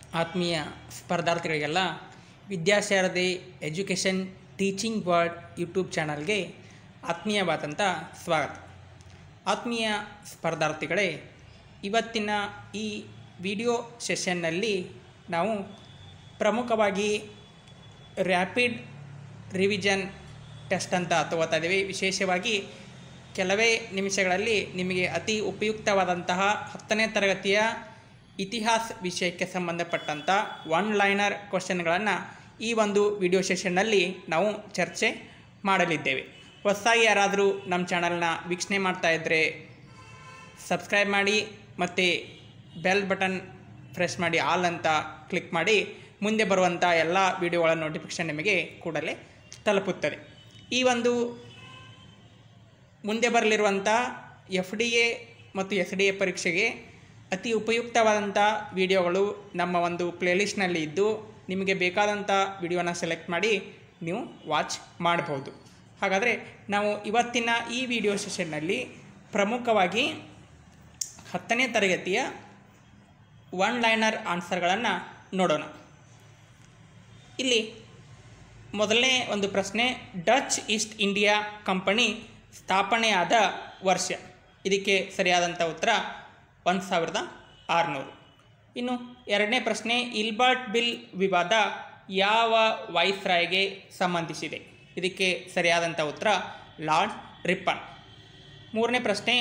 ಆತ್ಮೀಯ ಸ್ಪರ್ಧಾರ್ಥಿಗಳಿಗೆಲ್ಲ Vidyasharade education teaching world YouTube ಚಾನಲ್ಗೆ ಆತ್ಮೀಯವಾದಂಥ ಸ್ವಾಗತ. ಆತ್ಮೀಯ ಸ್ಪರ್ಧಾರ್ಥಿಗಳೇ, ಇವತ್ತಿನ ಈ ವಿಡಿಯೋ ಸೆಷನ್ನಲ್ಲಿ ನಾವು ಪ್ರಮುಖವಾಗಿ ರ್ಯಾಪಿಡ್ ರಿವಿಷನ್ ಟೆಸ್ಟ್ ಅಂತ ತಗೋತಾ ಇದ್ದೀವಿ. ವಿಶೇಷವಾಗಿ ಕೆಲವೇ ನಿಮಿಷಗಳಲ್ಲಿ ನಿಮಗೆ ಅತಿ ಉಪಯುಕ್ತವಾದಂತಹ 10ನೇ ತರಗತಿಯ ಇತಿಹಾಸ ವಿಷಯಕ್ಕೆ ಸಂಬಂಧಪಟ್ಟಂಥ ಒನ್ ಲೈನರ್ ಕ್ವಶನ್ಗಳನ್ನು ಈ ಒಂದು ವಿಡಿಯೋ ಸೆಷನ್ನಲ್ಲಿ ನಾವು ಚರ್ಚೆ ಮಾಡಲಿದ್ದೇವೆ. ಹೊಸದಾಗಿ ಯಾರಾದರೂ ನಮ್ಮ ಚಾನಲ್ನ ವೀಕ್ಷಣೆ ಮಾಡ್ತಾ ಇದ್ದರೆ ಸಬ್ಸ್ಕ್ರೈಬ್ ಮಾಡಿ ಮತ್ತು ಬೆಲ್ ಬಟನ್ ಪ್ರೆಸ್ ಮಾಡಿ, ಆಲ್ ಅಂತ ಕ್ಲಿಕ್ ಮಾಡಿ. ಮುಂದೆ ಬರುವಂಥ ಎಲ್ಲ ವಿಡಿಯೋಗಳ ನೋಟಿಫಿಕೇಷನ್ ನಿಮಗೆ ಕೂಡಲೇ ತಲುಪುತ್ತದೆ. ಈ ಒಂದು ಮುಂದೆ ಬರಲಿರುವಂಥ FDA ಮತ್ತು SDA ಪರೀಕ್ಷೆಗೆ ಅತಿ ಉಪಯುಕ್ತವಾದಂಥ ವಿಡಿಯೋಗಳು ನಮ್ಮ ಒಂದು ಪ್ಲೇಲಿಸ್ಟ್ನಲ್ಲಿ ಇದ್ದು, ನಿಮಗೆ ಬೇಕಾದಂಥ ವಿಡಿಯೋನ ಸೆಲೆಕ್ಟ್ ಮಾಡಿ ನೀವು ವಾಚ್ ಮಾಡಬಹುದು. ಹಾಗಾದರೆ ನಾವು ಇವತ್ತಿನ ಈ ವಿಡಿಯೋ ಸೆಷನ್ನಲ್ಲಿ ಪ್ರಮುಖವಾಗಿ 10ನೇ ತರಗತಿಯ ಒನ್ ಲೈನರ್ ಆನ್ಸರ್ಗಳನ್ನು ನೋಡೋಣ. ಇಲ್ಲಿ ಮೊದಲನೇ ಒಂದು ಪ್ರಶ್ನೆ, ಡಚ್ ಈಸ್ಟ್ ಇಂಡಿಯಾ ಕಂಪನಿ ಸ್ಥಾಪನೆಯಾದ ವರ್ಷ. ಇದಕ್ಕೆ ಸರಿಯಾದಂಥ ಉತ್ತರ 1600. ಇನ್ನು ಎರಡನೇ ಪ್ರಶ್ನೆ, ಇಲ್ಬರ್ಟ್ ಬಿಲ್ ವಿವಾದ ಯಾವ ವೈಸ್ರಾಯ್ಗೆ ಸಂಬಂಧಿಸಿದೆ? ಇದಕ್ಕೆ ಸರಿಯಾದಂಥ ಉತ್ತರ ಲಾರ್ಡ್ ರಿಪ್ಪನ್. ಮೂರನೇ ಪ್ರಶ್ನೆ,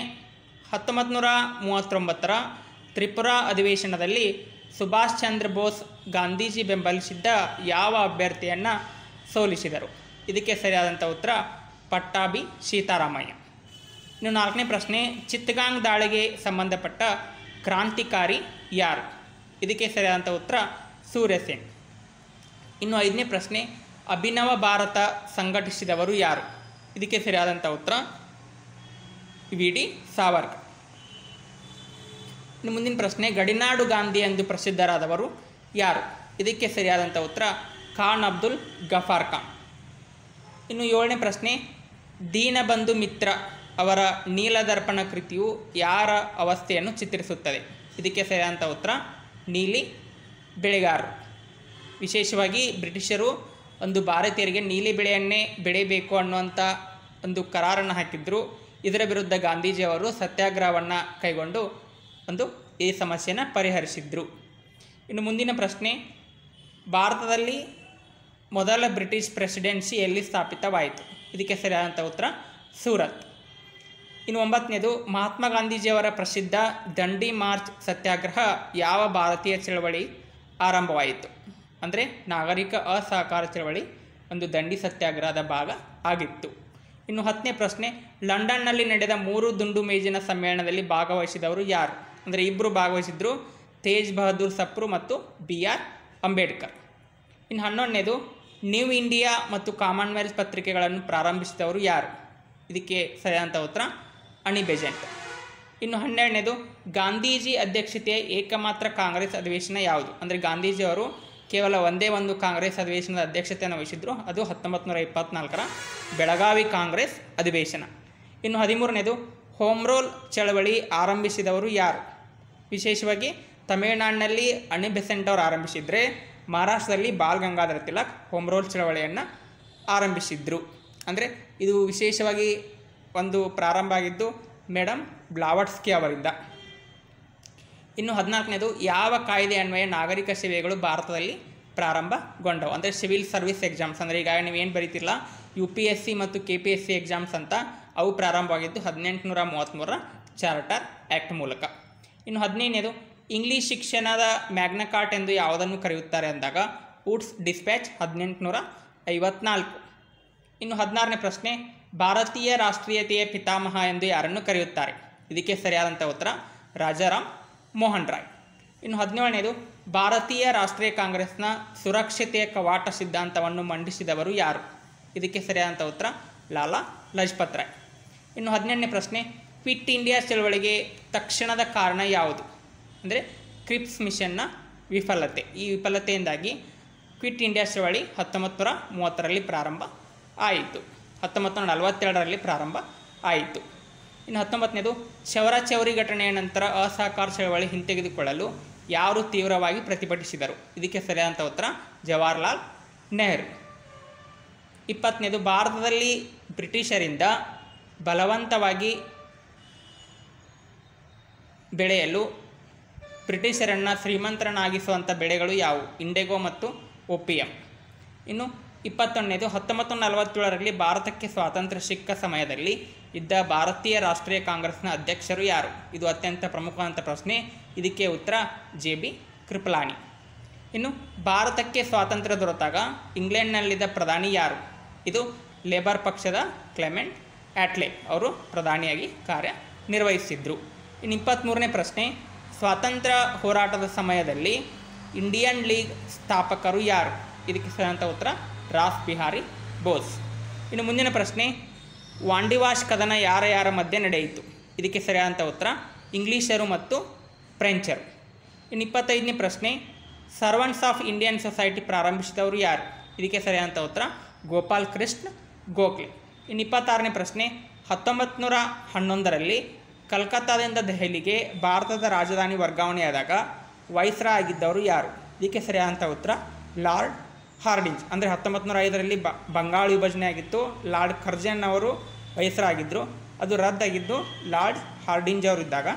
1939ರ ತ್ರಿಪುರಾ ಅಧಿವೇಶನದಲ್ಲಿ ಸುಭಾಷ್ ಚಂದ್ರ ಬೋಸ್ ಗಾಂಧೀಜಿ ಬೆಂಬಲಿಸಿದ್ದ ಯಾವ ಅಭ್ಯರ್ಥಿಯನ್ನು ಸೋಲಿಸಿದರು? ಇದಕ್ಕೆ ಸರಿಯಾದಂಥ ಉತ್ತರ ಪಟ್ಟಾಭಿ ಸೀತಾರಾಮಯ್ಯ. ಇನ್ನು ನಾಲ್ಕನೇ ಪ್ರಶ್ನೆ, ಚಿತ್ತಗಾಂಗ್ ದಾಳಿಗೆ ಸಂಬಂಧಪಟ್ಟ ಕ್ರಾಂತಿಕಾರಿ ಯಾರು? ಇದಕ್ಕೆ ಸರಿಯಾದಂಥ ಉತ್ತರ ಸೂರ್ಯಸೇನ್. ಇನ್ನು ಐದನೇ ಪ್ರಶ್ನೆ, ಅಭಿನವ ಭಾರತ ಸಂಘಟಿಸಿದವರು ಯಾರು? ಇದಕ್ಕೆ ಸರಿಯಾದಂಥ ಉತ್ತರ VD ಸಾವರ್ಕರ್. ಇನ್ನು ಮುಂದಿನ ಪ್ರಶ್ನೆ, ಗಡಿನಾಡು ಗಾಂಧಿ ಎಂದು ಪ್ರಸಿದ್ಧರಾದವರು ಯಾರು? ಇದಕ್ಕೆ ಸರಿಯಾದಂಥ ಉತ್ತರ ಖಾನ್ ಅಬ್ದುಲ್ ಗಫಾರ್ ಖಾನ್. ಇನ್ನು ಏಳನೇ ಪ್ರಶ್ನೆ, ದೀನಬಂಧು ಮಿತ್ರ ಅವರ ನೀಲದರ್ಪಣ ಕೃತಿಯು ಯಾರ ಅವಸ್ಥೆಯನ್ನು ಚಿತ್ರಿಸುತ್ತದೆ? ಇದಕ್ಕೆ ಸರಿಯಾದಂಥ ಉತ್ತರ ನೀಲಿ ಬೆಳೆಗಾರರು. ವಿಶೇಷವಾಗಿ ಬ್ರಿಟಿಷರು ಒಂದು ಭಾರತೀಯರಿಗೆ ನೀಲಿ ಬೆಳೆಯನ್ನೇ ಬೆಳೆಯಬೇಕು ಅನ್ನುವಂಥ ಒಂದು ಕರಾರನ್ನು ಹಾಕಿದ್ರು. ಇದರ ವಿರುದ್ಧ ಗಾಂಧೀಜಿಯವರು ಸತ್ಯಾಗ್ರಹವನ್ನು ಕೈಗೊಂಡು ಈ ಸಮಸ್ಯೆಯನ್ನು ಪರಿಹರಿಸಿದ್ರು. ಇನ್ನು ಮುಂದಿನ ಪ್ರಶ್ನೆ, ಭಾರತದಲ್ಲಿ ಮೊದಲ ಬ್ರಿಟಿಷ್ ಪ್ರೆಸಿಡೆನ್ಸಿ ಎಲ್ಲಿ ಸ್ಥಾಪಿತವಾಯಿತು? ಇದಕ್ಕೆ ಸರಿಯಾದಂಥ ಉತ್ತರ ಸೂರತ್. ಇನ್ನು 9ನೇದು, ಮಹಾತ್ಮ ಗಾಂಧೀಜಿಯವರ ಪ್ರಸಿದ್ಧ ದಂಡಿ ಮಾರ್ಚ್ ಸತ್ಯಾಗ್ರಹ ಯಾವ ಭಾರತೀಯ ಚಳವಳಿ ಆರಂಭವಾಯಿತು? ಅಂದರೆ ನಾಗರಿಕ ಅಸಹಕಾರ ಚಳವಳಿ ಒಂದು ದಂಡಿ ಸತ್ಯಾಗ್ರಹದ ಭಾಗ ಆಗಿತ್ತು. ಇನ್ನು 10ನೇ ಪ್ರಶ್ನೆ, ಲಂಡನ್ನಲ್ಲಿ ನಡೆದ 3 ದುಂಡು ಮೇಜಿನ ಸಮ್ಮೇಳನದಲ್ಲಿ ಭಾಗವಹಿಸಿದವರು ಯಾರು? ಅಂದರೆ ಇಬ್ಬರು ಭಾಗವಹಿಸಿದ್ರು, ತೇಜ್ ಬಹದ್ದೂರ್ ಸಪ್ರು ಮತ್ತು BR ಅಂಬೇಡ್ಕರ್. ಇನ್ನು 11ನೇದು, ನ್ಯೂ ಇಂಡಿಯಾ ಮತ್ತು ಕಾಮನ್ವೆಲ್ತ್ ಪತ್ರಿಕೆಗಳನ್ನು ಪ್ರಾರಂಭಿಸಿದವರು ಯಾರು? ಇದಕ್ಕೆ ಸರಿಯಾದಂಥ ಉತ್ತರ ಅನಿ ಬೆಸೆಂಟ್. ಇನ್ನು 12ನೇದು, ಗಾಂಧೀಜಿ ಅಧ್ಯಕ್ಷತೆಯ ಏಕಮಾತ್ರ ಕಾಂಗ್ರೆಸ್ ಅಧಿವೇಶನ ಯಾವುದು? ಅಂದರೆ ಗಾಂಧೀಜಿಯವರು ಕೇವಲ ಒಂದೇ ಒಂದು ಕಾಂಗ್ರೆಸ್ ಅಧಿವೇಶನದ ಅಧ್ಯಕ್ಷತೆಯನ್ನು ವಹಿಸಿದ್ರು, ಅದು 1924ರ ಬೆಳಗಾವಿ ಕಾಂಗ್ರೆಸ್ ಅಧಿವೇಶನ. ಇನ್ನು 13ನೇದು, ಹೋಮ್ ರೂಲ್ ಚಳವಳಿ ಆರಂಭಿಸಿದವರು ಯಾರು? ವಿಶೇಷವಾಗಿ ತಮಿಳುನಾಡಿನಲ್ಲಿ ಅನಿ ಬೆಸೆಂಟ್ ಅವರು ಆರಂಭಿಸಿದರೆ, ಮಹಾರಾಷ್ಟ್ರದಲ್ಲಿ ಬಾಲ್ ಗಂಗಾಧರ ತಿಲಕ್ ಹೋಮ್ ರೂಲ್ ಚಳವಳಿಯನ್ನು ಆರಂಭಿಸಿದ್ರು. ಅಂದರೆ ಇದು ವಿಶೇಷವಾಗಿ ಒಂದು ಪ್ರಾರಂಭ ಆಗಿದ್ದು ಮೇಡಮ್ ಬ್ಲಾವಟ್ಸ್ಕಿ ಅವರಿಂದ. ಇನ್ನು 14ನೇದು, ಯಾವ ಕಾಯ್ದೆ ಅನ್ವಯ ನಾಗರಿಕ ಸೇವೆಗಳು ಭಾರತದಲ್ಲಿ ಪ್ರಾರಂಭಗೊಂಡವು? ಅಂದರೆ ಸಿವಿಲ್ ಸರ್ವಿಸ್ ಎಕ್ಸಾಮ್ಸ್, ಅಂದರೆ ಈಗ ನೀವೇನು ಬರೀತಿಲ್ಲ UPSC ಮತ್ತು KPSC ಎಕ್ಸಾಮ್ಸ್ ಅಂತ, ಅವು ಪ್ರಾರಂಭವಾಗಿದ್ದು 1833ರ ಚಾರ್ಟರ್ ಆ್ಯಕ್ಟ್ ಮೂಲಕ. ಇನ್ನು 15ನೇದು, ಇಂಗ್ಲೀಷ್ ಶಿಕ್ಷಣದ ಮ್ಯಾಗ್ನಕಾರ್ಟ್ ಎಂದು ಯಾವುದನ್ನು ಕರೆಯುತ್ತಾರೆ ಅಂದಾಗ ವುಡ್ಸ್ ಡಿಸ್ಪ್ಯಾಚ್ 1854. ಇನ್ನು 16ನೇ ಪ್ರಶ್ನೆ, ಭಾರತೀಯ ರಾಷ್ಟ್ರೀಯತೆಯ ಪಿತಾಮಹ ಎಂದು ಯಾರನ್ನು ಕರೆಯುತ್ತಾರೆ? ಇದಕ್ಕೆ ಸರಿಯಾದಂಥ ಉತ್ತರ ರಾಜಾರಾಮ್ ಮೋಹನ್ ರಾಯ್. ಇನ್ನು 17ನೇದು, ಭಾರತೀಯ ರಾಷ್ಟ್ರೀಯ ಕಾಂಗ್ರೆಸ್ನ ಸುರಕ್ಷತೆಯ ಕವಾಟ ಸಿದ್ಧಾಂತವನ್ನು ಮಂಡಿಸಿದವರು ಯಾರು? ಇದಕ್ಕೆ ಸರಿಯಾದಂಥ ಉತ್ತರ ಲಾಲಾ ಲಜಪತ್ ರಾಯ್. ಇನ್ನು 18ನೇ ಪ್ರಶ್ನೆ, ಕ್ವಿಟ್ ಇಂಡಿಯಾ ಚಳವಳಿಗೆ ತಕ್ಷಣದ ಕಾರಣ ಯಾವುದು? ಅಂದರೆ ಕ್ರಿಪ್ಸ್ ಮಿಷನ್ನ ವಿಫಲತೆ. ಈ ವಿಫಲತೆಯಿಂದಾಗಿ ಕ್ವಿಟ್ ಇಂಡಿಯಾ ಚಳವಳಿ 1930ರಲ್ಲಿ ಪ್ರಾರಂಭ ಆಯಿತು, 1942ರಲ್ಲಿ ಪ್ರಾರಂಭ ಆಯಿತು. ಇನ್ನು 19ನೇದು, ಚೌರಿ ಘಟನೆಯ ನಂತರ ಅಸಹಕಾರ ಚಳವಳಿ ಹಿಂತೆಗೆದುಕೊಳ್ಳಲು ಯಾರು ತೀವ್ರವಾಗಿ ಪ್ರತಿಭಟಿಸಿದರು? ಇದಕ್ಕೆ ಸರಿಯಾದಂಥ ಉತ್ತರ ಜವಾಹರ್ಲಾಲ್ ನೆಹರು. 20ನೇದು, ಭಾರತದಲ್ಲಿ ಬ್ರಿಟಿಷರಿಂದ ಬಲವಂತವಾಗಿ ಬೆಳೆಯಲು ಬ್ರಿಟಿಷರನ್ನು ಶ್ರೀಮಂತರನ್ನಾಗಿಸುವಂಥ ಬೆಳೆಗಳು ಯಾವುವು? ಇಂಡಿಗೋ ಮತ್ತು ಓಪಿಯಂ. ಇನ್ನು 21ನೇದು, 1947ರಲ್ಲಿ ಭಾರತಕ್ಕೆ ಸ್ವಾತಂತ್ರ್ಯ ಸಿಕ್ಕ ಸಮಯದಲ್ಲಿ ಇದ್ದ ಭಾರತೀಯ ರಾಷ್ಟ್ರೀಯ ಕಾಂಗ್ರೆಸ್ನ ಅಧ್ಯಕ್ಷರು ಯಾರು? ಇದು ಅತ್ಯಂತ ಪ್ರಮುಖವಾದಂಥ ಪ್ರಶ್ನೆ. ಇದಕ್ಕೆ ಉತ್ತರ JB ಕೃಪಲಾನಿ. ಇನ್ನು ಭಾರತಕ್ಕೆ ಸ್ವಾತಂತ್ರ್ಯ ದೊರೆತಾಗ ಇಂಗ್ಲೆಂಡ್ನಲ್ಲಿದ್ದ ಪ್ರಧಾನಿ ಯಾರು? ಇದು ಲೇಬರ್ ಪಕ್ಷದ ಕ್ಲೆಮೆಂಟ್ ಆಟ್ಲೆ ಅವರು ಪ್ರಧಾನಿಯಾಗಿ ಕಾರ್ಯನಿರ್ವಹಿಸಿದ್ರು. ಇನ್ನು 23ನೇ ಪ್ರಶ್ನೆ, ಸ್ವಾತಂತ್ರ್ಯ ಹೋರಾಟದ ಸಮಯದಲ್ಲಿ ಇಂಡಿಯನ್ ಲೀಗ್ ಸ್ಥಾಪಕರು ಯಾರು? ಇದಕ್ಕೆ ಸರಿಯಾದಂಥ ಉತ್ತರ ರಾಸ್ ಬಿಹಾರಿ ಬೋಸ್. ಇನ್ನು ಮುಂದಿನ ಪ್ರಶ್ನೆ, ವಾಂಡಿವಾಶ್ ಕದನ ಯಾರ ಮಧ್ಯೆ ನಡೆಯಿತು? ಇದಕ್ಕೆ ಸರಿಯಾದಂಥ ಉತ್ತರ ಇಂಗ್ಲೀಷರು ಮತ್ತು ಫ್ರೆಂಚರು. ಇನ್ನು 25ನೇ ಪ್ರಶ್ನೆ, ಸರ್ವೆಂಟ್ಸ್ ಆಫ್ ಇಂಡಿಯನ್ ಸೊಸೈಟಿ ಪ್ರಾರಂಭಿಸಿದವರು ಯಾರು? ಇದಕ್ಕೆ ಸರಿಯಾದಂಥ ಉತ್ತರ ಗೋಪಾಲ್ ಕೃಷ್ಣ ಗೋಖಲೆ. ಇನ್ನು 26ನೇ ಪ್ರಶ್ನೆ, 1911ರಲ್ಲಿ ಕಲ್ಕತ್ತಾದಿಂದ ದೆಹಲಿಗೆ ಭಾರತದ ರಾಜಧಾನಿ ವರ್ಗಾವಣೆಯಾದಾಗ ವೈಸ್ರಾ ಆಗಿದ್ದವರು ಯಾರು? ಇದಕ್ಕೆ ಸರಿಯಾದಂಥ ಉತ್ತರ ಲಾರ್ಡ್ ಹಾರ್ಡಿಂಜ್. ಅಂದರೆ 1905ರಲ್ಲಿ ಬಂಗಾಳ ವಿಭಜನೆ ಆಗಿತ್ತು, ಲಾರ್ಡ್ ಕರ್ಜನ್ ಅವರು ವೈಸ್ರಾ ಆಗಿದ್ದರು. ಅದು ರದ್ದಾಗಿದ್ದು ಲಾರ್ಡ್ ಹಾರ್ಡಿಂಜ್ ಅವರು ಇದ್ದಾಗ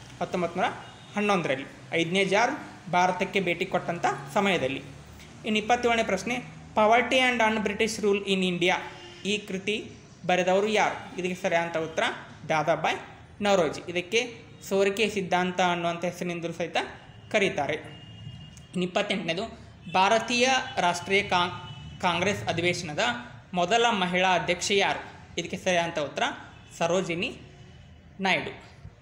1911ರಲ್ಲಿ 5ನೇ ಜಾರ್ಜ್ ಭಾರತಕ್ಕೆ ಭೇಟಿ ಕೊಟ್ಟಂಥ ಸಮಯದಲ್ಲಿ. ಇನ್ನು 27ನೇ ಪ್ರಶ್ನೆ, poverty and un British rule in India ಈ ಕೃತಿ ಬರೆದವರು ಯಾರು? ಇದಕ್ಕೆ ಸರಿಯಾದಂಥ ಉತ್ತರ ದಾದಾಬಾಯ್ ನವರೋಜಿ. ಇದಕ್ಕೆ ಸೋರಿಕೆ ಸಿದ್ಧಾಂತ ಅನ್ನುವಂಥ ಹೆಸರಿನಿಂದಲೂ ಸಹಿತ ಕರೀತಾರೆ. ಇನ್ನು 28ನೇದು, ಭಾರತೀಯ ರಾಷ್ಟ್ರೀಯ ಕಾಂಗ್ರೆಸ್ ಅಧಿವೇಶನದ ಮೊದಲ ಮಹಿಳಾ ಅಧ್ಯಕ್ಷೆ ಯಾರು? ಇದಕ್ಕೆ ಸರಿಯಾದಂಥ ಉತ್ತರ ಸರೋಜಿನಿ ನಾಯ್ಡು.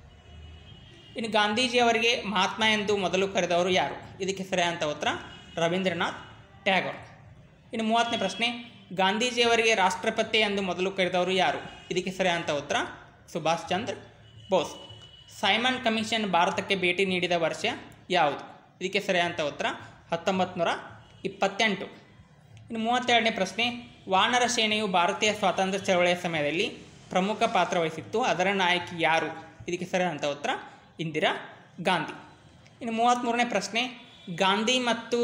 ಇನ್ನು ಗಾಂಧೀಜಿಯವರಿಗೆ ಮಹಾತ್ಮ ಎಂದು ಮೊದಲು ಕರೆದವರು ಯಾರು? ಇದಕ್ಕೆ ಸರಿಯಾದಂಥ ಉತ್ತರ ರವೀಂದ್ರನಾಥ್ ಟ್ಯಾಗೋರ್. ಇನ್ನು 30ನೇ ಪ್ರಶ್ನೆ, ಗಾಂಧೀಜಿಯವರಿಗೆ ರಾಷ್ಟ್ರಪತಿ ಎಂದು ಮೊದಲು ಕರೆದವರು ಯಾರು? ಇದಕ್ಕೆ ಸರಿಯಾದಂಥ ಉತ್ತರ ಸುಭಾಷ್ ಚಂದ್ರ ಬೋಸ್. ಸೈಮನ್ ಕಮಿಷನ್ ಭಾರತಕ್ಕೆ ಭೇಟಿ ನೀಡಿದ ವರ್ಷ ಯಾವುದು? ಇದಕ್ಕೆ ಸರಿಯಾದಂಥ ಉತ್ತರ 1928. ಇನ್ನು 32ನೇ ಪ್ರಶ್ನೆ, ವಾನರ ಸೇನೆಯು ಭಾರತೀಯ ಸ್ವಾತಂತ್ರ್ಯ ಚಳವಳಿಯ ಸಮಯದಲ್ಲಿ ಪ್ರಮುಖ ಪಾತ್ರ ವಹಿಸಿತ್ತು, ಅದರ ನಾಯಕಿ ಯಾರು? ಇದಕ್ಕೆ ಸರಿಯಾದಂಥ ಉತ್ತರ ಇಂದಿರಾ ಗಾಂಧಿ. ಇನ್ನು 33ನೇ ಪ್ರಶ್ನೆ, ಗಾಂಧಿ ಮತ್ತು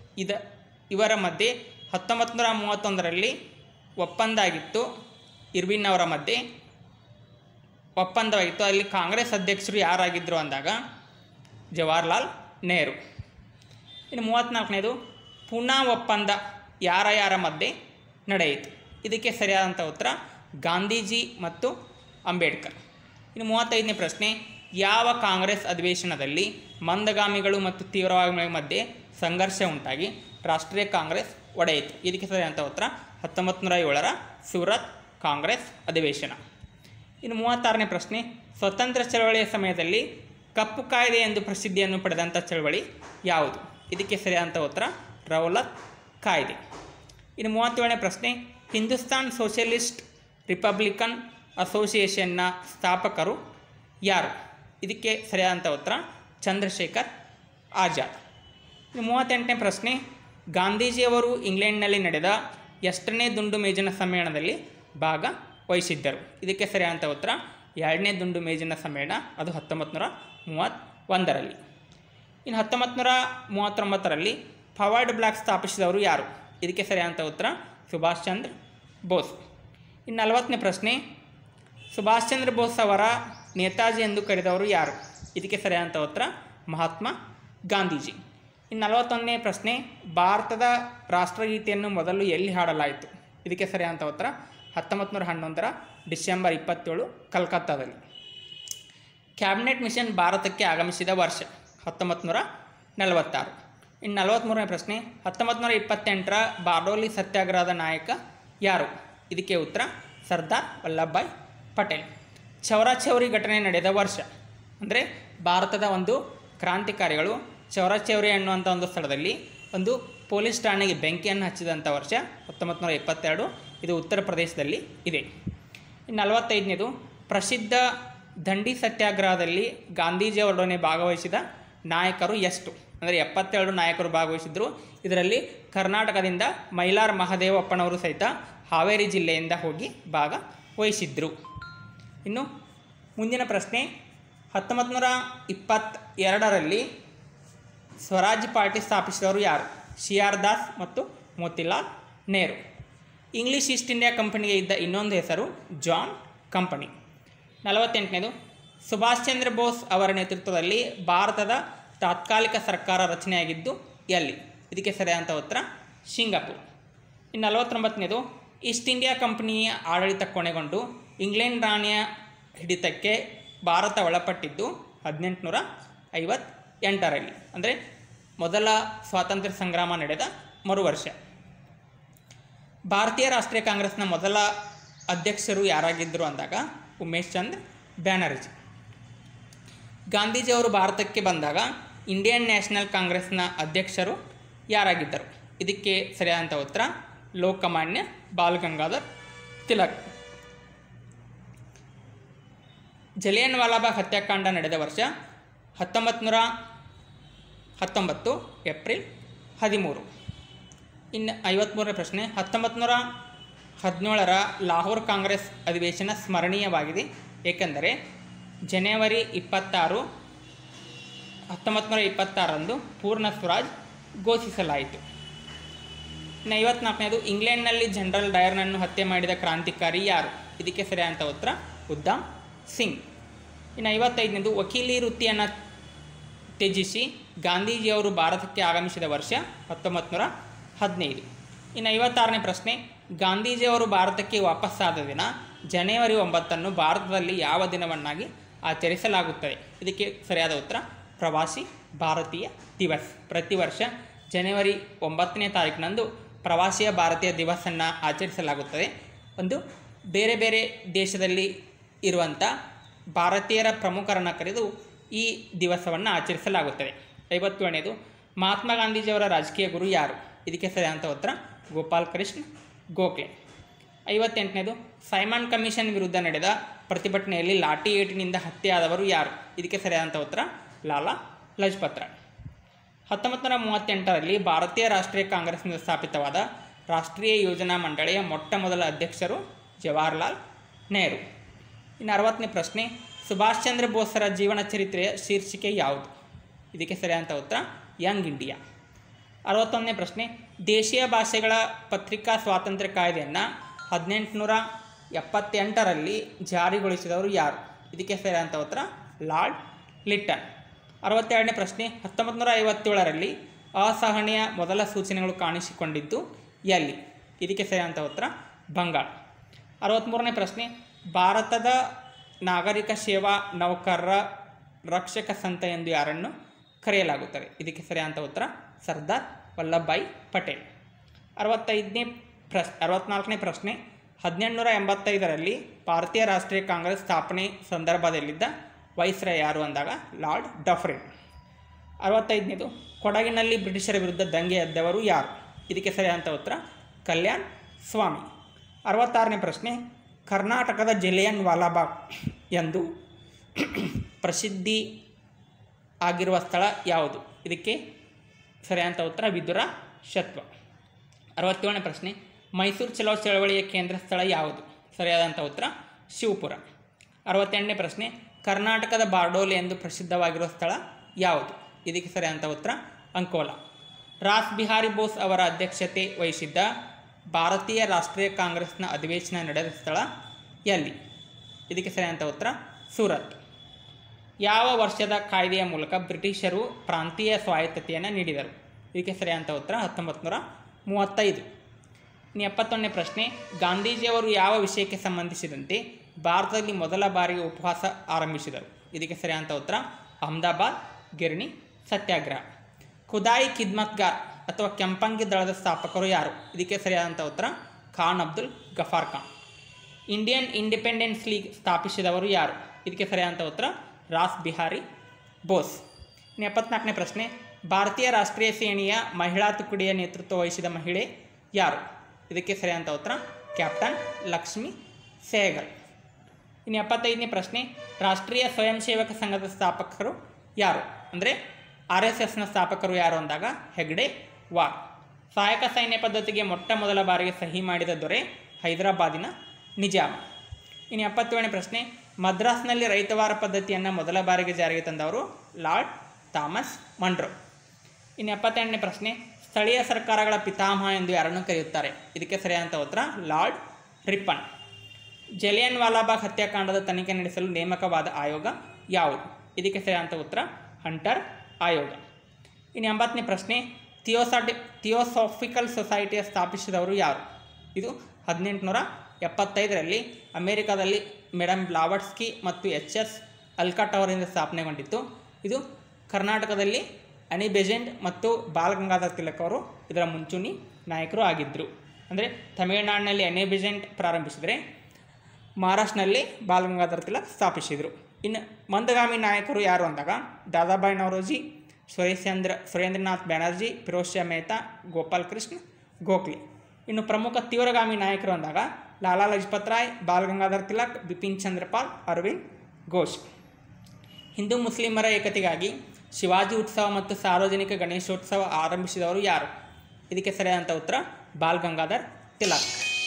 ಇವರ ಮಧ್ಯೆ 1931ರಲ್ಲಿ ಒಪ್ಪಂದ ಆಗಿತ್ತು, ಇರ್ವಿನ್ ಅವರ ಮಧ್ಯೆ ಒಪ್ಪಂದವಾಗಿತ್ತು. ಅಲ್ಲಿ ಕಾಂಗ್ರೆಸ್ ಅಧ್ಯಕ್ಷರು ಯಾರಾಗಿದ್ದರು ಅಂದಾಗ ಜವಾಹರ್ಲಾಲ್ ನೆಹರು. ಇನ್ನು 34ನೇದು, ಪೂನಾ ಒಪ್ಪಂದ ಯಾರ ಮಧ್ಯೆ ನಡೆಯಿತು? ಇದಕ್ಕೆ ಸರಿಯಾದಂಥ ಉತ್ತರ ಗಾಂಧೀಜಿ ಮತ್ತು ಅಂಬೇಡ್ಕರ್. ಇನ್ನು 35ನೇ ಪ್ರಶ್ನೆ, ಯಾವ ಕಾಂಗ್ರೆಸ್ ಅಧಿವೇಶನದಲ್ಲಿ ಮಂದಗಾಮಿಗಳು ಮತ್ತು ತೀವ್ರವಾದಿಗಳ ಮಧ್ಯೆ ಸಂಘರ್ಷ ಉಂಟಾಗಿ ರಾಷ್ಟ್ರೀಯ ಕಾಂಗ್ರೆಸ್ ಒಡೆಯಿತು? ಇದಕ್ಕೆ ಸರಿಯಾದಂಥ ಉತ್ತರ 1907ರ ಸೂರತ್ ಕಾಂಗ್ರೆಸ್ ಅಧಿವೇಶನ. ಇನ್ನು 36ನೇ ಪ್ರಶ್ನೆ, ಸ್ವತಂತ್ರ ಚಳವಳಿಯ ಸಮಯದಲ್ಲಿ ಕಪ್ಪು ಕಾಯ್ದೆ ಎಂದು ಪ್ರಸಿದ್ಧಿಯನ್ನು ಪಡೆದಂಥ ಚಳವಳಿ ಯಾವುದು? ಇದಕ್ಕೆ ಸರಿಯಾದಂಥ ಉತ್ತರ ರೌಲತ್ ಕಾಯ್ದೆ. ಇನ್ನು 37ನೇ ಪ್ರಶ್ನೆ, ಹಿಂದೂಸ್ತಾನ್ ಸೋಷಿಯಲಿಸ್ಟ್ ರಿಪಬ್ಲಿಕನ್ ಅಸೋಸಿಯೇಷನ್ನ ಸ್ಥಾಪಕರು ಯಾರು? ಇದಕ್ಕೆ ಸರಿಯಾದಂಥ ಉತ್ತರ ಚಂದ್ರಶೇಖರ್ ಆಜಾದ್. ಇನ್ನು 38ನೇ ಪ್ರಶ್ನೆ, ಗಾಂಧೀಜಿಯವರು ಇಂಗ್ಲೆಂಡ್ನಲ್ಲಿ ನಡೆದ ಎಷ್ಟನೇ ದುಂಡು ಮೇಜಿನ ಸಮ್ಮೇಳನದಲ್ಲಿ ಭಾಗವಹಿಸಿದ್ದರು? ಇದಕ್ಕೆ ಸರಿಯಾದಂಥ ಉತ್ತರ 2ನೇ ದುಂಡು ಮೇಜಿನ ಸಮ್ಮೇಳನ, ಅದು 1931ರಲ್ಲಿ. ಇನ್ನು 1939ರಲ್ಲಿ ಫಾರ್ವರ್ಡ್ ಬ್ಲಾಕ್ ಸ್ಥಾಪಿಸಿದವರು ಯಾರು? ಇದಕ್ಕೆ ಸರಿಯಾದಂಥ ಉತ್ತರ ಸುಭಾಷ್ ಚಂದ್ರ ಬೋಸ್. ಇನ್ನು 40ನೇ ಪ್ರಶ್ನೆ, ಸುಭಾಷ್ ಚಂದ್ರ ಬೋಸ್ ಅವರ ನೇತಾಜಿ ಎಂದು ಕರೆದವರು ಯಾರು? ಇದಕ್ಕೆ ಸರಿಯಾದಂಥ ಉತ್ತರ ಮಹಾತ್ಮ ಗಾಂಧೀಜಿ. ಇನ್ನು 41ನೇ ಪ್ರಶ್ನೆ, ಭಾರತದ ರಾಷ್ಟ್ರಗೀತೆಯನ್ನು ಮೊದಲು ಎಲ್ಲಿ ಹಾಡಲಾಯಿತು? ಇದಕ್ಕೆ ಸರಿಯಾದಂಥ ಉತ್ತರ 1911ರ ಡಿಸೆಂಬರ್ 27 ಕಲ್ಕತ್ತಾದಲ್ಲಿ. ಕ್ಯಾಬಿನೆಟ್ ಮಿಷನ್ ಭಾರತಕ್ಕೆ ಆಗಮಿಸಿದ ವರ್ಷ 1946. ಇನ್ನು 43ನೇ ಪ್ರಶ್ನೆ, 1928ರ ಬಾರ್ಡೋಲಿ ಸತ್ಯಾಗ್ರಹದ ನಾಯಕ ಯಾರು? ಇದಕ್ಕೆ ಉತ್ತರ ಸರ್ದಾರ್ ವಲ್ಲಭಭಾಯ್ ಪಟೇಲ್. ಚೌರಾಚೌರಿ ಘಟನೆ ನಡೆದ ವರ್ಷ, ಅಂದರೆ ಭಾರತದ ಒಂದು ಕ್ರಾಂತಿಕಾರಿಗಳು ಚೌರಾಚೌರಿ ಅನ್ನುವಂಥ ಒಂದು ಸ್ಥಳದಲ್ಲಿ ಒಂದು ಪೊಲೀಸ್ ಠಾಣೆಗೆ ಬೆಂಕಿಯನ್ನು ಹಚ್ಚಿದಂಥ ವರ್ಷ 1922. ಇದು ಉತ್ತರ ಪ್ರದೇಶದಲ್ಲಿ ಇದೆ. ಇನ್ನು 45ನೇದು, ಪ್ರಸಿದ್ಧ ದಂಡಿ ಸತ್ಯಾಗ್ರಹದಲ್ಲಿ ಗಾಂಧೀಜಿಯವರೊಡನೆ ಭಾಗವಹಿಸಿದ ನಾಯಕರು ಎಷ್ಟು? ಅಂದರೆ 72 ನಾಯಕರು ಭಾಗವಹಿಸಿದ್ರು. ಇದರಲ್ಲಿ ಕರ್ನಾಟಕದಿಂದ ಮೈಲಾರ್ ಮಹದೇವಪ್ಪನವರು ಸಹಿತ ಹಾವೇರಿ ಜಿಲ್ಲೆಯಿಂದ ಹೋಗಿ ಭಾಗವಹಿಸಿದ್ರು. ಇನ್ನು ಮುಂದಿನ ಪ್ರಶ್ನೆ, 1922ರಲ್ಲಿ ಸ್ವರಾಜ್ ಪಾರ್ಟಿ ಸ್ಥಾಪಿಸಿದವರು ಯಾರು? ಸಿ ಆರ್ ದಾಸ್ ಮತ್ತು Motilal Nehru. English East India ಕಂಪನಿಗೆ ಇದ್ದ ಇನ್ನೊಂದು ಹೆಸರು ಜಾನ್ ಕಂಪನಿ. 48ನೇದು, ಸುಭಾಷ್ ಚಂದ್ರ ಬೋಸ್ ಅವರ ನೇತೃತ್ವದಲ್ಲಿ ಭಾರತದ ತಾತ್ಕಾಲಿಕ ಸರ್ಕಾರ ರಚನೆಯಾಗಿದ್ದು ಎಲ್ಲಿ? ಇದಕ್ಕೆ ಸರಿಯಾದಂಥ ಉತ್ತರ ಸಿಂಗಾಪುರ್. ಇನ್ನು 49ನೇದು, ಈಸ್ಟ್ ಇಂಡಿಯಾ ಕಂಪನಿಯ ಆಡಳಿತ ಕೊನೆಗೊಂಡು ಇಂಗ್ಲೆಂಡ್ ರಾಣಿಯ ಹಿಡಿತಕ್ಕೆ ಭಾರತ ಒಳಪಟ್ಟಿದ್ದು 1858ರಲ್ಲಿ, ಅಂದರೆ ಮೊದಲ ಸ್ವಾತಂತ್ರ್ಯ ಸಂಗ್ರಾಮ ನಡೆದ ಮರುವರ್ಷ. ಭಾರತೀಯ ರಾಷ್ಟ್ರೀಯ ಕಾಂಗ್ರೆಸ್ನ ಮೊದಲ ಅಧ್ಯಕ್ಷರು ಯಾರಾಗಿದ್ದರು ಅಂದಾಗ ಉಮೇಶ್ ಚಂದ್ರ ಬ್ಯಾನರ್ಜಿ. ಗಾಂಧೀಜಿಯವರು ಭಾರತಕ್ಕೆ ಬಂದಾಗ ಇಂಡಿಯನ್ ನ್ಯಾಷನಲ್ ಕಾಂಗ್ರೆಸ್ನ ಅಧ್ಯಕ್ಷರು ಯಾರಾಗಿದ್ದರು? ಇದಕ್ಕೆ ಸರಿಯಾದಂಥ ಉತ್ತರ ಲೋಕಮಾನ್ಯ ಬಾಲ್ ಗಂಗಾಧರ್ ತಿಲಕ್. ಜಲಿಯನ್ ವಾಲಾಬಾಗ್ ಹತ್ಯಾಕಾಂಡ ನಡೆದ ವರ್ಷ 1919 ಏಪ್ರಿಲ್ 13. ಇನ್ನು 53ನೇ ಪ್ರಶ್ನೆ, 1917ರ ಲಾಹೋರ್ ಕಾಂಗ್ರೆಸ್ ಅಧಿವೇಶನ ಸ್ಮರಣೀಯವಾಗಿದೆ ಏಕೆಂದರೆ ಜನವರಿ 26, 1926ರಂದು ಪೂರ್ಣ ಸ್ವರಾಜ್ ಘೋಷಿಸಲಾಯಿತು. ಇನ್ನು 54ನೇದು, ಇಂಗ್ಲೆಂಡ್ನಲ್ಲಿ ಜನರಲ್ ಡಯರ್ನನ್ನು ಹತ್ಯೆ ಮಾಡಿದ ಕ್ರಾಂತಿಕಾರಿ ಯಾರು? ಇದಕ್ಕೆ ಸರಿಯಾದಂಥ ಉತ್ತರ ಉದ್ದಮ್ ಸಿಂಗ್. ಇನ್ನು 55ನೇದು, ವಕೀಲಿ ವೃತ್ತಿಯನ್ನು ತ್ಯಜಿಸಿ ಗಾಂಧೀಜಿಯವರು ಭಾರತಕ್ಕೆ ಆಗಮಿಸಿದ ವರ್ಷ 1915. ಇನ್ನು 56ನೇ ಪ್ರಶ್ನೆ, ಗಾಂಧೀಜಿಯವರು ಭಾರತಕ್ಕೆ ವಾಪಸ್ಸಾದ ದಿನ ಜನವರಿ 9ನ್ನು ಭಾರತದಲ್ಲಿ ಯಾವ ದಿನವನ್ನಾಗಿ ಆಚರಿಸಲಾಗುತ್ತದೆ? ಇದಕ್ಕೆ ಸರಿಯಾದ ಉತ್ತರ ಪ್ರವಾಸಿ ಭಾರತೀಯ ದಿವಸ್. ಪ್ರತಿ ವರ್ಷ ಜನವರಿ 9ನೇ ತಾರೀಕಿನಂದು ಪ್ರವಾಸಿಯ ಭಾರತೀಯ ದಿವಸನ್ನು ಆಚರಿಸಲಾಗುತ್ತದೆ. ಒಂದು ಬೇರೆ ಬೇರೆ ದೇಶದಲ್ಲಿ ಇರುವಂಥ ಭಾರತೀಯರ ಪ್ರಮುಖರನ್ನು ಕರೆದು ಈ ದಿವಸವನ್ನು ಆಚರಿಸಲಾಗುತ್ತದೆ. 57ನೇದು, ಮಹಾತ್ಮ ಗಾಂಧೀಜಿಯವರ ರಾಜಕೀಯ ಗುರು ಯಾರು? ಇದಕ್ಕೆ ಸರಿಯಾದಂಥ ಉತ್ತರ ಗೋಪಾಲ್ ಕೃಷ್ಣ ಗೋಖಲೆ. 58ನೇದು, ಸೈಮನ್ ಕಮಿಷನ್ ವಿರುದ್ಧ ನಡೆದ ಪ್ರತಿಭಟನೆಯಲ್ಲಿ ಲಾಠಿ ಏಟಿನಿಂದ ಹತ್ಯೆಯಾದವರು ಯಾರು? ಇದಕ್ಕೆ ಸರಿಯಾದಂಥ ಉತ್ತರ ಲಾಲಾ ಲಜಪತ್ ರಾಯ್. 1938ರಲ್ಲಿ ಭಾರತೀಯ ರಾಷ್ಟ್ರೀಯ ಕಾಂಗ್ರೆಸ್ನಿಂದ ಸ್ಥಾಪಿತವಾದ ರಾಷ್ಟ್ರೀಯ ಯೋಜನಾ ಮಂಡಳಿಯ ಮೊಟ್ಟ ಮೊದಲ ಅಧ್ಯಕ್ಷರು ಜವಾಹರ್ಲಾಲ್ ನೆಹರು. ಇನ್ನು 60ನೇ ಪ್ರಶ್ನೆ, ಸುಭಾಷ್ ಚಂದ್ರ ಬೋಸರ ಜೀವನ ಚರಿತ್ರೆಯ ಶೀರ್ಷಿಕೆ ಯಾವುದು? ಇದಕ್ಕೆ ಸರಿಯಾದಂಥ ಉತ್ತರ ಯಂಗ್ ಇಂಡಿಯಾ. 61ನೇ ಪ್ರಶ್ನೆ, ದೇಶೀಯ ಭಾಷೆಗಳ ಪತ್ರಿಕಾ ಸ್ವಾತಂತ್ರ್ಯ ಕಾಯ್ದೆಯನ್ನು 1878ರಲ್ಲಿ ಜಾರಿಗೊಳಿಸಿದವರು ಯಾರು? ಇದಕ್ಕೆ ಸರಿಯಾದಂಥ ಉತ್ತರ ಲಾರ್ಡ್ ಲಿಟ್ಟನ್. 62ನೇ ಪ್ರಶ್ನೆ, 1957ರಲ್ಲಿ ಅಸಹನೆಯ ಮೊದಲ ಸೂಚನೆಗಳು ಕಾಣಿಸಿಕೊಂಡಿದ್ದು ಎಲ್ಲಿ? ಇದಕ್ಕೆ ಸರಿಯಾದಂಥ ಉತ್ತರ ಬಂಗಾಳ. 63ನೇ ಪ್ರಶ್ನೆ, ಭಾರತದ ನಾಗರಿಕ ಸೇವಾ ನೌಕರರ ರಕ್ಷಕ ಸಂತ ಎಂದು ಯಾರನ್ನು ಕರೆಯಲಾಗುತ್ತದೆ? ಇದಕ್ಕೆ ಸರಿಯಾದಂಥ ಉತ್ತರ ಸರ್ದಾರ್ ವಲ್ಲಭಭಾಯಿ ಪಟೇಲ್. 64ನೇ ಪ್ರಶ್ನೆ, 1885ರಲ್ಲಿ ಭಾರತೀಯ ರಾಷ್ಟ್ರೀಯ ಕಾಂಗ್ರೆಸ್ ಸ್ಥಾಪನೆ ಸಂದರ್ಭದಲ್ಲಿದ್ದ ವೈಸ್ರಾಯ್ ಯಾರು ಅಂದಾಗ ಲಾರ್ಡ್ ಡಫರಿನ್. 65ನೇದು, ಕೊಡಗಿನಲ್ಲಿ ಬ್ರಿಟಿಷರ ವಿರುದ್ಧ ದಂಗೆ ಎದ್ದವರು ಯಾರು? ಇದಕ್ಕೆ ಸರಿಯಾದಂಥ ಉತ್ತರ ಕಲ್ಯಾಣ್ ಸ್ವಾಮಿ. 66ನೇ ಪ್ರಶ್ನೆ, ಕರ್ನಾಟಕದ ಜಲಿಯನ್ ವಾಲಾಬಾಗ್ ಎಂದು ಪ್ರಸಿದ್ಧಿ ಆಗಿರುವ ಸ್ಥಳ ಯಾವುದು? ಇದಕ್ಕೆ ಸರಿಯಾದಂಥ ಉತ್ತರ ವಿದುರ ಶತ್ವ. 67ನೇ ಪ್ರಶ್ನೆ, ಮೈಸೂರು ಚಲೋ ಚಳವಳಿಯ ಕೇಂದ್ರ ಸ್ಥಳ ಯಾವುದು? ಸರಿಯಾದಂಥ ಉತ್ತರ ಶಿವಪುರ. 68ನೇ ಪ್ರಶ್ನೆ, ಕರ್ನಾಟಕದ ಬಾರ್ಡೋಲಿ ಎಂದು ಪ್ರಸಿದ್ಧವಾಗಿರುವ ಸ್ಥಳ ಯಾವುದು? ಇದಕ್ಕೆ ಸರಿಯಾದಂಥ ಉತ್ತರ ಅಂಕೋಲಾ. ರಾಸ್ ಬಿಹಾರಿ ಬೋಸ್ ಅವರ ಅಧ್ಯಕ್ಷತೆ ವಹಿಸಿದ್ದ ಭಾರತೀಯ ರಾಷ್ಟ್ರೀಯ ಕಾಂಗ್ರೆಸ್ನ ಅಧಿವೇಶನ ನಡೆದ ಸ್ಥಳ ಎಲ್ಲಿ? ಇದಕ್ಕೆ ಸರಿಯಾದಂಥ ಉತ್ತರ ಸೂರತ್. ಯಾವ ವರ್ಷದ ಕಾಯ್ದೆಯ ಮೂಲಕ ಬ್ರಿಟಿಷರು ಪ್ರಾಂತೀಯ ಸ್ವಾಯತ್ತತೆಯನ್ನು ನೀಡಿದರು? ಇದಕ್ಕೆ ಸರಿಯಾದಂಥ ಉತ್ತರ 1935. 71ನೇ ಪ್ರಶ್ನೆ, ಗಾಂಧೀಜಿಯವರು ಯಾವ ವಿಷಯಕ್ಕೆ ಸಂಬಂಧಿಸಿದಂತೆ ಭಾರತದಲ್ಲಿ ಮೊದಲ ಬಾರಿಗೆ ಉಪವಾಸ ಆರಂಭಿಸಿದರು? ಇದಕ್ಕೆ ಸರಿಯಾದಂಥ ಉತ್ತರ ಅಹಮದಾಬಾದ್ ಗಿರಣಿ ಸತ್ಯಾಗ್ರಹ. ಖುದಾಯಿ ಖಿದ್ಮತ್ಗಾರ್ ಅಥವಾ ಕೆಂಪಂಗಿ ದಳದ ಸ್ಥಾಪಕರು ಯಾರು? ಇದಕ್ಕೆ ಸರಿಯಾದಂಥ ಉತ್ತರ Khan Abdul Ghaffar Khan. Indian independence league ಸ್ಥಾಪಿಸಿದವರು ಯಾರು? ಇದಕ್ಕೆ ಸರಿಯಾದಂಥ ಉತ್ತರ ರಾಸ್ ಬಿಹಾರಿ ಬೋಸ್. 74ನೇ ಪ್ರಶ್ನೆ, ಭಾರತೀಯ ರಾಷ್ಟ್ರೀಯ ಸೇನೆಯ ಮಹಿಳಾ ತುಕಡಿಯ ನೇತೃತ್ವ ವಹಿಸಿದ ಮಹಿಳೆ ಯಾರು? ಇದಕ್ಕೆ ಸರಿಯಾದಂಥ ಉತ್ತರ ಕ್ಯಾಪ್ಟನ್ ಲಕ್ಷ್ಮಿ ಸೆಹಗಲ್. ಇನ್ನು 75ನೇ ಪ್ರಶ್ನೆ, ರಾಷ್ಟ್ರೀಯ ಸ್ವಯಂ ಸೇವಕ ಸಂಘದ ಸ್ಥಾಪಕರು ಯಾರು? ಅಂದರೆ RSSನ ಸ್ಥಾಪಕರು ಯಾರು ಅಂದಾಗ ಹೆಗ್ಡೆ ವಾರ್. ಸಹಾಯಕ ಸೈನ್ಯ ಪದ್ಧತಿಗೆ ಮೊಟ್ಟ ಮೊದಲ ಬಾರಿಗೆ ಸಹಿ ಮಾಡಿದ ದೊರೆ ಹೈದರಾಬಾದಿನ ನಿಜಾಮ. ಇನ್ನು 77ನೇ ಪ್ರಶ್ನೆ, ಮದ್ರಾಸ್ನಲ್ಲಿ ರೈತವಾರ ಪದ್ಧತಿಯನ್ನು ಮೊದಲ ಬಾರಿಗೆ ಜಾರಿಗೆ ತಂದವರು ಲಾರ್ಡ್ ಥಾಮಸ್ ಮನ್ರೋ. ಇನ್ನು 78ನೇ ಪ್ರಶ್ನೆ, ಸ್ಥಳೀಯ ಸರ್ಕಾರಗಳ ಪಿತಾಮಹ ಎಂದು ಯಾರನ್ನು ಕರೆಯುತ್ತಾರೆ? ಇದಕ್ಕೆ ಸರಿಯಾದಂಥ ಉತ್ತರ ಲಾರ್ಡ್ ರಿಪ್ಪನ್. ಜಲಿಯನ್ ವಾಲಾಬಾಗ್ ಹತ್ಯಾಕಾಂಡದ ತನಿಖೆ ನಡೆಸಲು ನೇಮಕವಾದ ಆಯೋಗ ಯಾವುದು? ಇದಕ್ಕೆ ಸರಿಯಾದಂಥ ಉತ್ತರ ಹಂಟರ್ ಆಯೋಗ. ಇನ್ನು 80ನೇ ಪ್ರಶ್ನೆ, ಥಿಯೋಸಾಫಿಕಲ್ ಸೊಸೈಟಿಯ ಸ್ಥಾಪಿಸಿದವರು ಯಾರು? ಇದು 1875ರಲ್ಲಿ ಅಮೆರಿಕಾದಲ್ಲಿ ಮೇಡಮ್ ಬ್ಲಾವಟ್ಸ್ಕಿ ಮತ್ತು ಎಚ್.ಎಸ್. ಅಲ್ಕಾಟ್ ಅವರಿಂದ ಸ್ಥಾಪನೆಗೊಂಡಿತ್ತು. ಇದು ಕರ್ನಾಟಕದಲ್ಲಿ ಅನಿ ಬೆಸೆಂಟ್ ಮತ್ತು ಬಾಲ್ ಗಂಗಾಧರ್ ತಿಲಕ್ ಅವರು ಇದರ ಮುಂಚೂಣಿ ನಾಯಕರು ಆಗಿದ್ದರು. ಅಂದರೆ ತಮಿಳುನಾಡಿನಲ್ಲಿ ಅನಿ ಬೆಸೆಂಟ್ ಪ್ರಾರಂಭಿಸಿದರೆ ಮಹಾರಾಷ್ಟ್ರನಲ್ಲಿ ಬಾಲ್ ಗಂಗಾಧರ್ ತಿಲಕ್ ಸ್ಥಾಪಿಸಿದರು. ಇನ್ನು ಮಂದಗಾಮಿ ನಾಯಕರು ಯಾರು ಅಂದಾಗ ದಾದಾಬಾಯಿ ನವರೋಜಿ, ಸುರೇಂದ್ರನಾಥ್ ಬ್ಯಾನರ್ಜಿ, ಫಿರೋಜ್ ಶಾ ಮೆಹ್ತಾ, ಗೋಪಾಲ್ ಕೃಷ್ಣ ಗೋಖಲೆ. ಇನ್ನು ಪ್ರಮುಖ ತೀವ್ರಗಾಮಿ ನಾಯಕರು ಅಂದಾಗ ಲಾಲಾ ಲಜಪತ್ ರಾಯ್, ಬಾಲ್ ಗಂಗಾಧರ್ ತಿಲಕ್, ಬಿಪಿನ್ ಚಂದ್ರಪಾಲ್, ಅರವಿಂದ್ ಘೋಷ್. ಹಿಂದೂ ಮುಸ್ಲಿಮರ ಏಕತೆಗಾಗಿ ಶಿವಾಜಿ ಉತ್ಸವ ಮತ್ತು ಸಾರ್ವಜನಿಕ ಗಣೇಶೋತ್ಸವ ಆರಂಭಿಸಿದವರು ಯಾರು? ಇದಕ್ಕೆ ಸರಿಯಾದಂಥ ಉತ್ತರ ಬಾಲ್ ಗಂಗಾಧರ್ ತಿಲಕ್.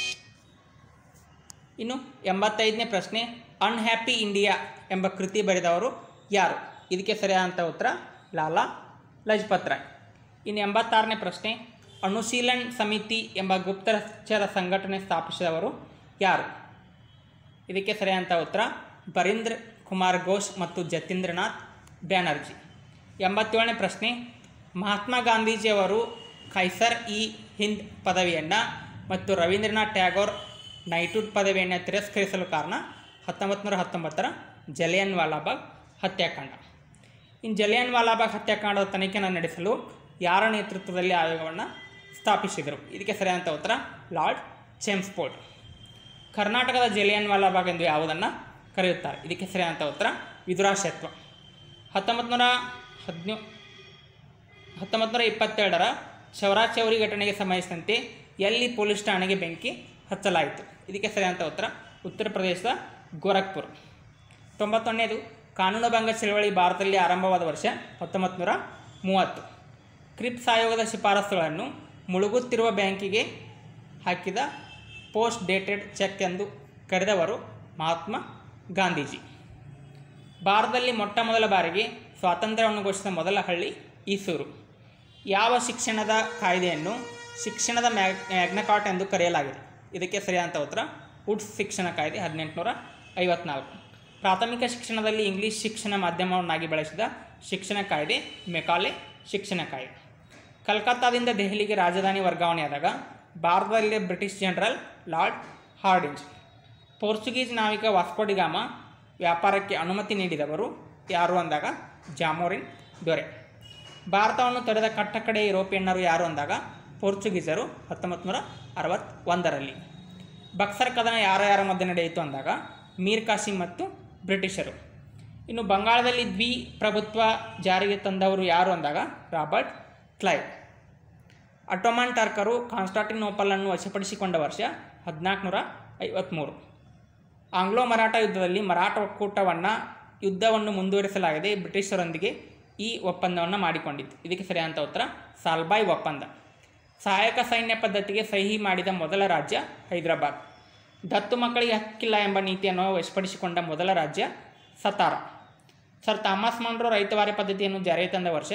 ಇನ್ನು 85ನೇ ಪ್ರಶ್ನೆ, ಅನ್ಹ್ಯಾಪಿ ಇಂಡಿಯಾ ಎಂಬ ಕೃತಿ ಬರೆದವರು ಯಾರು? ಇದಕ್ಕೆ ಸರಿಯಾದಂಥ ಉತ್ತರ ಲಾಲಾ ಲಜಪತ್ ರಾಯ್. ಇನ್ನು 86ನೇ ಪ್ರಶ್ನೆ, ಅನುಶೀಲನ್ ಸಮಿತಿ ಎಂಬ ಗುಪ್ತಚರ ಸಂಘಟನೆ ಸ್ಥಾಪಿಸಿದವರು ಯಾರು? ಇದಕ್ಕೆ ಸರಿಯಾದಂಥ ಉತ್ತರ ಬರೀಂದ್ರ ಕುಮಾರ್ ಘೋಷ್ ಮತ್ತು ಜತೀಂದ್ರನಾಥ್ ಬ್ಯಾನರ್ಜಿ. 87ನೇ ಪ್ರಶ್ನೆ, ಮಹಾತ್ಮ ಗಾಂಧೀಜಿಯವರು ಖೈಸರ್ ಇ ಹಿಂದ್ ಪದವಿಯನ್ನು ಮತ್ತು ರವೀಂದ್ರನಾಥ್ ಟ್ಯಾಗೋರ್ ನೈಟ್ಹುಡ್ ಪದವಿಯನ್ನು ತಿರಸ್ಕರಿಸಲು ಕಾರಣ 1919ರ ಜಲಿಯನ್ ವಾಲಾಬಾಗ್ ಹತ್ಯಾಕಾಂಡ. ಇನ್ನು ಜಲಿಯನ್ ವಾಲಾಬಾಗ್ ಹತ್ಯಾಕಾಂಡದ ತನಿಖೆಯನ್ನು ನಡೆಸಲು ಯಾರ ನೇತೃತ್ವದಲ್ಲಿ ಆಯೋಗವನ್ನು ಸ್ಥಾಪಿಸಿದರು? ಇದಕ್ಕೆ ಸರಿಯಾದಂಥ ಉತ್ತರ ಲಾರ್ಡ್ ಚೆಮ್ಸ್ಫೋರ್ಡ್. ಕರ್ನಾಟಕದ ಜಲಿಯನ್ ವಾಲಾಬಾಗ್ ಎಂದು ಯಾವುದನ್ನು ಕರೆಯುತ್ತಾರೆ? ಇದಕ್ಕೆ ಸರಿಯಾದಂಥ ಉತ್ತರ ವಿದುರಾಶತ್ವ. 1922ರ ಚೌರಾಚೌರಿ ಘಟನೆಗೆ ಸಂಬಂಧಿಸಿದಂತೆ ಎಲ್ಲಿ ಪೊಲೀಸ್ ಠಾಣೆಗೆ ಬೆಂಕಿ ಹಚ್ಚಲಾಯಿತು? ಇದಕ್ಕೆ ಸರಿಯಾದಂಥ ಉತ್ತರ ಉತ್ತರ ಪ್ರದೇಶದ ಗೋರಖ್ಪುರ್. 91ನೇದು, ಕಾನೂನುಭಂಗ ಚಳವಳಿ ಭಾರತದಲ್ಲಿ ಆರಂಭವಾದ ವರ್ಷ 1930. ಕ್ರಿಪ್ಸ್ ಆಯೋಗದ ಶಿಫಾರಸುಗಳನ್ನು ಮುಳುಗುತ್ತಿರುವ ಬ್ಯಾಂಕಿಗೆ ಹಾಕಿದ ಪೋಸ್ಟ್ ಡೇಟೆಡ್ ಚೆಕ್ ಎಂದು ಕರೆದವರು ಮಹಾತ್ಮ ಗಾಂಧೀಜಿ. ಭಾರತದಲ್ಲಿ ಮೊಟ್ಟ ಮೊದಲ ಬಾರಿಗೆ ಸ್ವಾತಂತ್ರ್ಯವನ್ನು ಘೋಷಿಸಿದ ಮೊದಲ ಹಳ್ಳಿ ಈಸೂರು. ಯಾವ ಶಿಕ್ಷಣದ ಕಾಯ್ದೆಯನ್ನು ಶಿಕ್ಷಣದ ಮ್ಯಾಗ್ನಾಕಾರ್ಟ ಎಂದು ಕರೆಯಲಾಗಿದೆ? ಇದಕ್ಕೆ ಸರಿಯಾದಂಥ ಉತ್ತರ ವುಡ್ಸ್ ಶಿಕ್ಷಣ ಕಾಯ್ದೆ 1854. ಪ್ರಾಥಮಿಕ ಶಿಕ್ಷಣದಲ್ಲಿ ಇಂಗ್ಲಿಷ್ ಶಿಕ್ಷಣ ಮಾಧ್ಯಮವನ್ನಾಗಿ ಬಳಸಿದ ಶಿಕ್ಷಣ ಕಾಯ್ದೆ ಮೆಕಾಲೆ ಶಿಕ್ಷಣ ಕಾಯ್ದೆ. ಕಲ್ಕತ್ತಾದಿಂದ ದೆಹಲಿಗೆ ರಾಜಧಾನಿ ವರ್ಗಾವಣೆಯಾದಾಗ ಭಾರತದಲ್ಲಿ British general Lord Hardinge. Portuguese ನಾವಿಕ ವಾಸ್ಕೋಡಿಗಾಮ ವ್ಯಾಪಾರಕ್ಕೆ ಅನುಮತಿ ನೀಡಿದವರು ಯಾರು ಅಂದಾಗ ಜಾಮೋರಿನ್ ದೊರೆ. ಭಾರತವನ್ನು ತೊರೆದ ಕಟ್ಟಕಡೆ ಯುರೋಪಿಯನ್ನರು ಯಾರು ಅಂದಾಗ ಪೋರ್ಚುಗೀಸರು 1961ರಲ್ಲಿ. ಬಕ್ಸರ್ ಕದನ ಯಾರ ಮಧ್ಯೆ ನಡೆಯಿತು ಅಂದಾಗ ಮೀರ್ ಕಾಸಿಂ ಮತ್ತು ಬ್ರಿಟಿಷರು. ಇನ್ನು ಬಂಗಾಳದಲ್ಲಿ ದ್ವಿಪ್ರಭುತ್ವ ಜಾರಿಗೆ ತಂದವರು ಯಾರು ಅಂದಾಗ ರಾಬರ್ಟ್ ಕ್ಲೈವ್. ಅಟೋಮನ್ ಟರ್ಕರು ಕಾನ್ಸ್ಟಾಂಟಿನೋಪಲನ್ನು ವಶಪಡಿಸಿಕೊಂಡ ವರ್ಷ 1453. ಆಂಗ್ಲೋ ಮರಾಠ ಯುದ್ಧದಲ್ಲಿ ಮರಾಠ ಒಕ್ಕೂಟವನ್ನು ಯುದ್ಧವನ್ನು ಮುಂದುವರಿಸಲಾಗದೆ ಬ್ರಿಟಿಷರೊಂದಿಗೆ ಈ ಒಪ್ಪಂದವನ್ನು ಮಾಡಿಕೊಂಡಿತ್ತು. ಇದಕ್ಕೆ ಸರಿಯಾದಂಥ ಉತ್ತರ ಸಾಲ್ಬಾಯ್ ಒಪ್ಪಂದ. ಸಹಾಯಕ ಸೈನ್ಯ ಪದ್ಧತಿಗೆ ಸಹಿ ಮಾಡಿದ ಮೊದಲ ರಾಜ್ಯ ಹೈದರಾಬಾದ್. ದತ್ತು ಮಕ್ಕಳಿಗೆ ಹಕ್ಕಿಲ್ಲ ಎಂಬ ನೀತಿಯನ್ನು ವಶಪಡಿಸಿಕೊಂಡ ಮೊದಲ ರಾಜ್ಯ Satara. Sir Thomas Munro ryotwari ಪದ್ಧತಿಯನ್ನು ಜಾರಿಗೆ ತಂದ ವರ್ಷ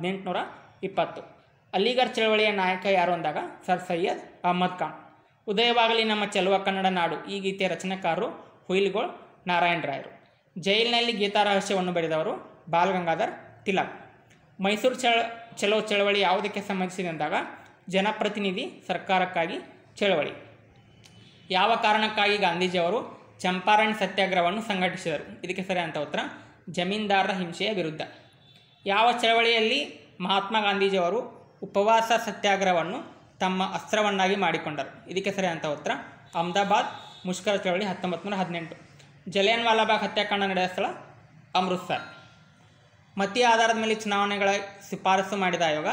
1820. ಅಲಿಗಢ್ ಚಳವಳಿಯ ನಾಯಕ ಯಾರು ಅಂದಾಗ ಸರ್ ಸೈಯದ್ ಅಹಮದ್ ಖಾನ್. ಉದಯವಾಗಲಿ ನಮ್ಮ ಚೆಲುವ ಕನ್ನಡ ನಾಡು ಈ ಗೀತೆಯ ರಚನೆಕಾರರು ಹುಯಿಲ್ಗೋಳ್ ನಾರಾಯಣ ರಾಯರು. ಜೈಲಿನಲ್ಲಿ ಗೀತಾ ರಹಸ್ಯವನ್ನು ಬರೆದವರು ಬಾಲ್ ಗಂಗಾಧರ್ ತಿಲಕ್. ಮೈಸೂರು ಚಲೋ ಚಳವಳಿ ಯಾವುದಕ್ಕೆ ಸಂಬಂಧಿಸಿದೆ ಅಂದಾಗ ಜನಪ್ರತಿನಿಧಿ ಸರ್ಕಾರಕ್ಕಾಗಿ ಚಳವಳಿ. ಯಾವ ಕಾರಣಕ್ಕಾಗಿ ಗಾಂಧೀಜಿಯವರು ಚಂಪಾರಣ್ ಸತ್ಯಾಗ್ರಹವನ್ನು ಸಂಘಟಿಸಿದರು? ಇದಕ್ಕೆ ಸರಿಯಾದಂಥ ಉತ್ತರ ಜಮೀನ್ದಾರರ ಹಿಂಸೆಯ ವಿರುದ್ಧ. ಯಾವ ಚಳವಳಿಯಲ್ಲಿ ಮಹಾತ್ಮ ಗಾಂಧೀಜಿಯವರು ಉಪವಾಸ ಸತ್ಯಾಗ್ರಹವನ್ನು ತಮ್ಮ ಅಸ್ತ್ರವನ್ನಾಗಿ ಮಾಡಿಕೊಂಡರು? ಇದಕ್ಕೆ ಸರಿಯಾದಂಥ ಉತ್ತರ ಅಹಮದಾಬಾದ್ ಮುಷ್ಕರ ಚಳವಳಿ 1918. ಜಲಿಯನ್ ವಾಲಾಬಾಗ್ ಹತ್ಯಾಕಾಂಡ ನಡೆದ ಸ್ಥಳ ಅಮೃತ್ಸರ್. ಮತೀಯ ಆಧಾರದ ಮೇಲೆ ಚುನಾವಣೆಗಳ ಶಿಫಾರಸು ಮಾಡಿದ ಆಯೋಗ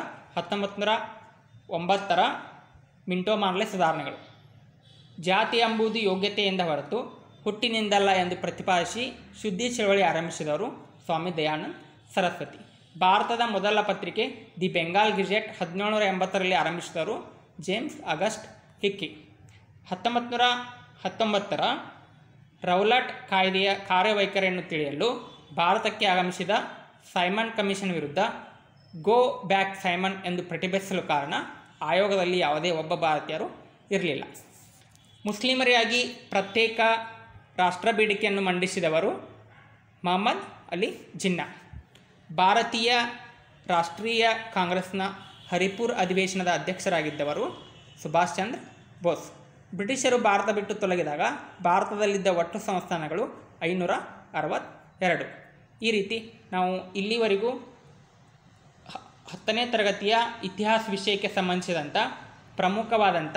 1909ರ ಮಿಂಟೋ ಮಾರ್ಲೆ ಸುಧಾರಣೆಗಳು. ಜಾತಿ ಎಂಬುದು ಯೋಗ್ಯತೆಯಿಂದ ಹೊರತು ಹುಟ್ಟಿನಿಂದಲ್ಲ ಎಂದು ಪ್ರತಿಪಾದಿಸಿ ಶುದ್ಧಿ ಚಳವಳಿ ಆರಂಭಿಸಿದವರು ಸ್ವಾಮಿ ದಯಾನಂದ ಸರಸ್ವತಿ. ಭಾರತದ ಮೊದಲ ಪತ್ರಿಕೆ ದಿ ಬೆಂಗಾಲ್ ಗೆಜೆಟ್ 1780ರಲ್ಲಿ ಆರಂಭಿಸಿದವರು ಜೇಮ್ಸ್ ಆಗಸ್ಟ್ ಹಿಕ್ಕಿ. 1919ರ ರೌಲಟ್ ಕಾಯ್ದೆಯ ಕಾರ್ಯವೈಖರಿಯನ್ನು ತಿಳಿಯಲು ಭಾರತಕ್ಕೆ ಆಗಮಿಸಿದ ಸೈಮನ್ ಕಮಿಷನ್ ವಿರುದ್ಧ ಗೋ ಬ್ಯಾಕ್ ಸೈಮನ್ ಎಂದು ಪ್ರತಿಭಟಿಸಲು ಕಾರಣ ಆಯೋಗದಲ್ಲಿ ಯಾವುದೇ ಒಬ್ಬ ಭಾರತೀಯರು ಇರಲಿಲ್ಲ. ಮುಸ್ಲಿಮರಿಗಾಗಿ ಪ್ರತ್ಯೇಕ ರಾಷ್ಟ್ರ ಬೇಡಿಕೆಯನ್ನು ಮಂಡಿಸಿದವರು ಮೊಹಮ್ಮದ್ ಅಲಿ ಜಿನ್ನಾ. ಭಾರತೀಯ ರಾಷ್ಟ್ರೀಯ ಕಾಂಗ್ರೆಸ್ನ ಹರಿಪುರ್ ಅಧಿವೇಶನದ ಅಧ್ಯಕ್ಷರಾಗಿದ್ದವರು ಸುಭಾಷ್ ಚಂದ್ರ ಬೋಸ್. ಬ್ರಿಟಿಷರು ಭಾರತ ಬಿಟ್ಟು ತೊಲಗಿದಾಗ ಭಾರತದಲ್ಲಿದ್ದ ಒಟ್ಟು ಸಂಸ್ಥಾನಗಳು 562. ಈ ರೀತಿ ನಾವು ಇಲ್ಲಿವರೆಗೂ 10ನೇ ತರಗತಿಯ ಇತಿಹಾಸ ವಿಷಯಕ್ಕೆ ಸಂಬಂಧಿಸಿದಂಥ ಪ್ರಮುಖವಾದಂಥ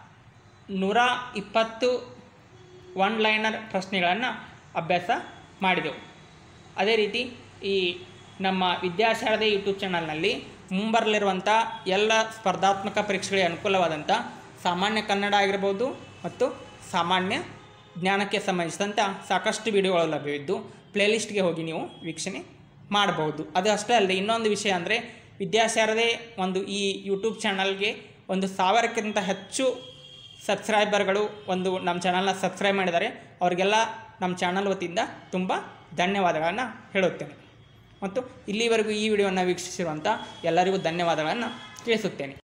120 ಒನ್ ಲೈನರ್ ಪ್ರಶ್ನೆಗಳನ್ನು ಅಭ್ಯಾಸ ಮಾಡಿದೆವು. ಅದೇ ರೀತಿ ಈ ನಮ್ಮ ವಿದ್ಯಾಶಾರದೆ ಯೂಟ್ಯೂಬ್ ಚಾನಲ್ನಲ್ಲಿ ಮುಂಬರಲಿರುವಂಥ ಎಲ್ಲ ಸ್ಪರ್ಧಾತ್ಮಕ ಪರೀಕ್ಷೆಗಳಿಗೆ ಅನುಕೂಲವಾದಂಥ ಸಾಮಾನ್ಯ ಕನ್ನಡ ಆಗಿರ್ಬೋದು ಮತ್ತು ಸಾಮಾನ್ಯ ಜ್ಞಾನಕ್ಕೆ ಸಂಬಂಧಿಸಿದಂಥ ಸಾಕಷ್ಟು ವಿಡಿಯೋಗಳು ಲಭ್ಯವಿದ್ದು ಪ್ಲೇಲಿಸ್ಟ್ಗೆ ಹೋಗಿ ನೀವು ವೀಕ್ಷಣೆ ಮಾಡಬಹುದು. ಅದು ಅಷ್ಟೇ ಅಲ್ಲದೆ ಇನ್ನೊಂದು ವಿಷಯ ಅಂದರೆ ವಿದ್ಯಾಶಾರದೆ ಈ ಯೂಟ್ಯೂಬ್ ಚಾನಲ್ಗೆ 1000ಕ್ಕಿಂತ ಹೆಚ್ಚು ಸಬ್ಸ್ಕ್ರೈಬರ್ಗಳು ನಮ್ಮ ಚಾನಲ್ನ ಸಬ್ಸ್ಕ್ರೈಬ್ ಮಾಡಿದ್ದಾರೆ. ಅವರಿಗೆಲ್ಲ ನಮ್ಮ ಚಾನಲ್ ವತಿಯಿಂದ ತುಂಬ ಧನ್ಯವಾದಗಳನ್ನು ಹೇಳುತ್ತೇನೆ ಮತ್ತು ಇಲ್ಲಿವರೆಗೂ ಈ ವಿಡಿಯೋವನ್ನು ವೀಕ್ಷಿಸಿರುವಂಥ ಎಲ್ಲರಿಗೂ ಧನ್ಯವಾದಗಳನ್ನು ತಿಳಿಸುತ್ತೇನೆ.